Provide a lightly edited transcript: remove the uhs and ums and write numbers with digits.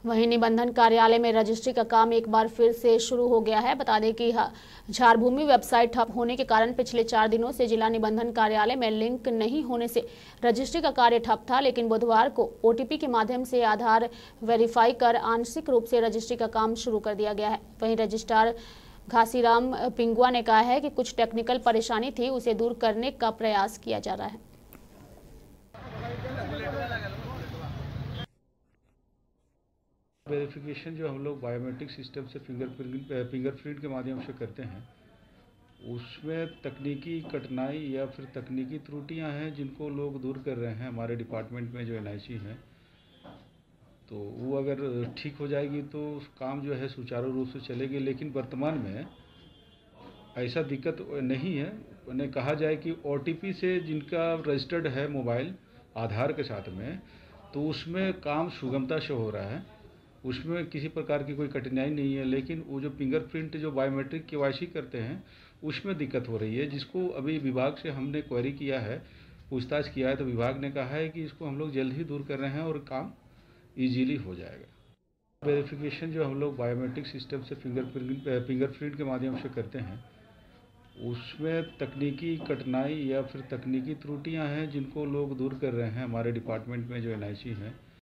वहीं निबंधन कार्यालय में रजिस्ट्री का काम एक बार फिर से शुरू हो गया है। बता दें कि झारभूमि वेबसाइट ठप होने के कारण पिछले 4 दिनों से जिला निबंधन कार्यालय में लिंक नहीं होने से रजिस्ट्री का कार्य ठप था, लेकिन बुधवार को ओटीपी के माध्यम से आधार वेरीफाई कर आंशिक रूप से रजिस्ट्री का काम शुरू कर दिया गया है। वहीं रजिस्ट्रार घासीराम पिंगुआ ने कहा है कि कुछ टेक्निकल परेशानी थी, उसे दूर करने का प्रयास किया जा रहा है। वेरिफिकेशन जो हम लोग बायोमेट्रिक सिस्टम से फिंगरप्रिंट के माध्यम से करते हैं, उसमें तकनीकी कठिनाई या फिर तकनीकी त्रुटियां हैं जिनको लोग दूर कर रहे हैं। हमारे डिपार्टमेंट में जो एनआईसी हैं, तो वो अगर ठीक हो जाएगी तो काम जो है सुचारू रूप से चलेगी। लेकिन वर्तमान में ऐसा दिक्कत नहीं है। उन्हें कहा जाए कि ओटीपी से जिनका रजिस्टर्ड है मोबाइल आधार के साथ में, तो उसमें काम सुगमता से हो रहा है, उसमें किसी प्रकार की कोई कठिनाई नहीं है। लेकिन वो जो फिंगरप्रिंट जो बायोमेट्रिक केवाईसी करते हैं, उसमें दिक्कत हो रही है, जिसको अभी विभाग से हमने क्वेरी किया है, पूछताछ किया है, तो विभाग ने कहा है कि इसको हम लोग जल्द ही दूर कर रहे हैं और काम ईजीली हो जाएगा। वेरिफिकेशन जो हम लोग बायोमेट्रिक सिस्टम से फिंगरप्रिंट के माध्यम से करते हैं, उसमें तकनीकी कठिनाई या फिर तकनीकी त्रुटियां हैं जिनको लोग दूर कर रहे हैं। हमारे डिपार्टमेंट में जो एनआईसी हैं,